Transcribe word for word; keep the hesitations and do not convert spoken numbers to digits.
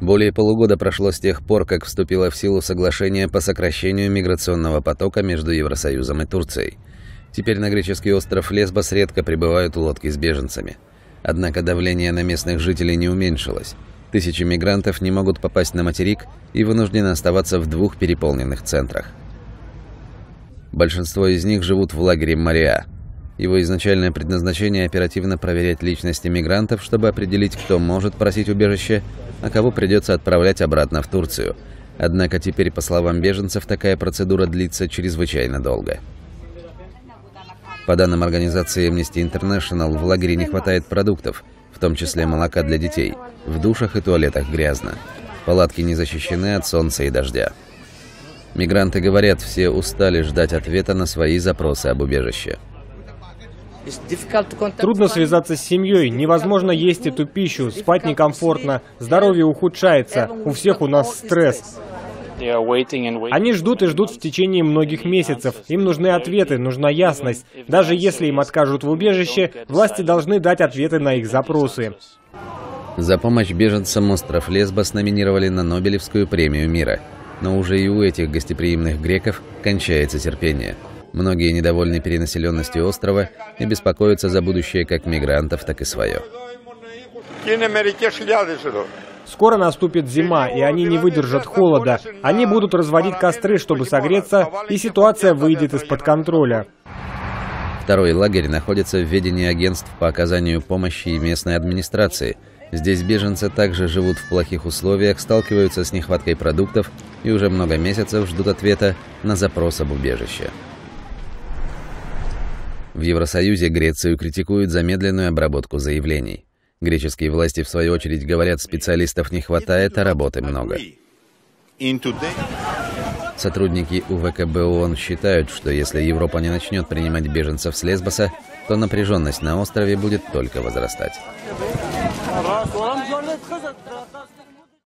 Более полугода прошло с тех пор, как вступило в силу соглашение по сокращению миграционного потока между Евросоюзом и Турцией. Теперь на греческий остров Лесбос редко прибывают лодки с беженцами. Однако давление на местных жителей не уменьшилось. Тысячи мигрантов не могут попасть на материк и вынуждены оставаться в двух переполненных центрах. Большинство из них живут в лагере Мориа. Его изначальное предназначение – оперативно проверять личности мигрантов, чтобы определить, кто может просить убежище, а кого придется отправлять обратно в Турцию. Однако теперь, по словам беженцев, такая процедура длится чрезвычайно долго. По данным организации Amnesty International, в лагере не хватает продуктов, в том числе молока для детей. В душах и туалетах грязно. Палатки не защищены от солнца и дождя. Мигранты говорят, все устали ждать ответа на свои запросы об убежище. Трудно связаться с семьей, невозможно есть эту пищу, спать некомфортно, здоровье ухудшается, у всех у нас стресс. Они ждут и ждут в течение многих месяцев. Им нужны ответы, нужна ясность. Даже если им откажут в убежище, власти должны дать ответы на их запросы. За помощь беженцам остров Лесбос номинировали на Нобелевскую премию мира. Но уже и у этих гостеприимных греков кончается терпение. Многие недовольны перенаселенностью острова и беспокоятся за будущее как мигрантов, так и свое. Скоро наступит зима, и они не выдержат холода. Они будут разводить костры, чтобы согреться, и ситуация выйдет из-под контроля. Второй лагерь находится в ведении агентств по оказанию помощи и местной администрации. Здесь беженцы также живут в плохих условиях, сталкиваются с нехваткой продуктов и уже много месяцев ждут ответа на запрос об убежище. В Евросоюзе Грецию критикуют за медленную обработку заявлений. Греческие власти, в свою очередь, говорят, специалистов не хватает, а работы много. Сотрудники У В К Б ООН считают, что если Европа не начнет принимать беженцев с Лесбоса, то напряженность на острове будет только возрастать.